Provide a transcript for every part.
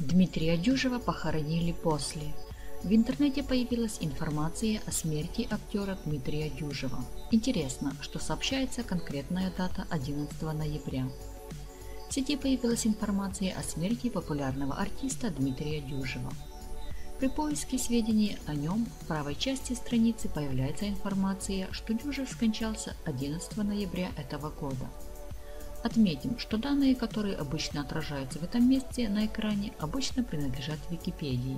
Дмитрия Дюжева похоронили после. В интернете появилась информация о смерти актера Дмитрия Дюжева. Интересно, что сообщается конкретная дата 11 ноября. В сети появилась информация о смерти популярного артиста Дмитрия Дюжева. При поиске сведений о нем в правой части страницы появляется информация, что Дюжев скончался 11 ноября этого года. Отметим, что данные, которые обычно отражаются в этом месте на экране, обычно принадлежат Википедии.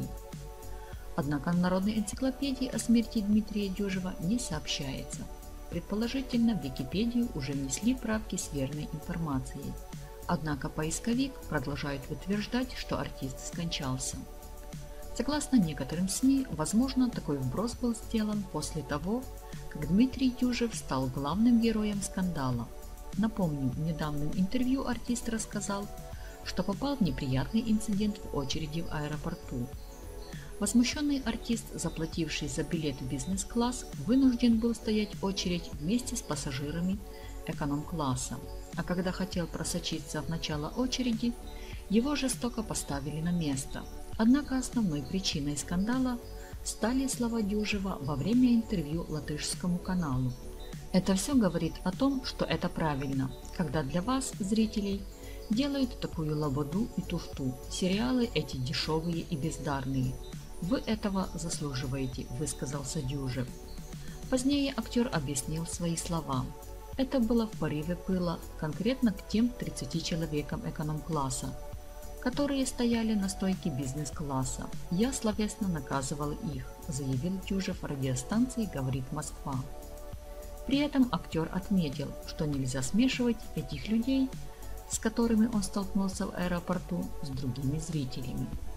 Однако в Народной энциклопедии о смерти Дмитрия Дюжева не сообщается. Предположительно, в Википедию уже внесли правки с верной информацией. Однако поисковик продолжает утверждать, что артист скончался. Согласно некоторым СМИ, возможно, такой вброс был сделан после того, как Дмитрий Дюжев стал главным героем скандала. Напомню, в недавнем интервью артист рассказал, что попал в неприятный инцидент в очереди в аэропорту. Возмущенный артист, заплативший за билет в бизнес-класс, вынужден был стоять в очередь вместе с пассажирами эконом-класса, а когда хотел просочиться в начало очереди, его жестоко поставили на место. Однако основной причиной скандала стали слова Дюжева во время интервью латышскому каналу. Это все говорит о том, что это правильно, когда для вас, зрителей, делают такую лабуду и туфту. Сериалы эти дешевые и бездарные. Вы этого заслуживаете, высказался Дюжев. Позднее актер объяснил свои слова. Это было в порыве пыла конкретно к тем 30 человекам эконом-класса, которые стояли на стойке бизнес-класса. Я словесно наказывал их, заявил Дюжев радиостанции «Говорит Москва». При этом актер отметил, что нельзя смешивать этих людей, с которыми он столкнулся в аэропорту, с другими зрителями.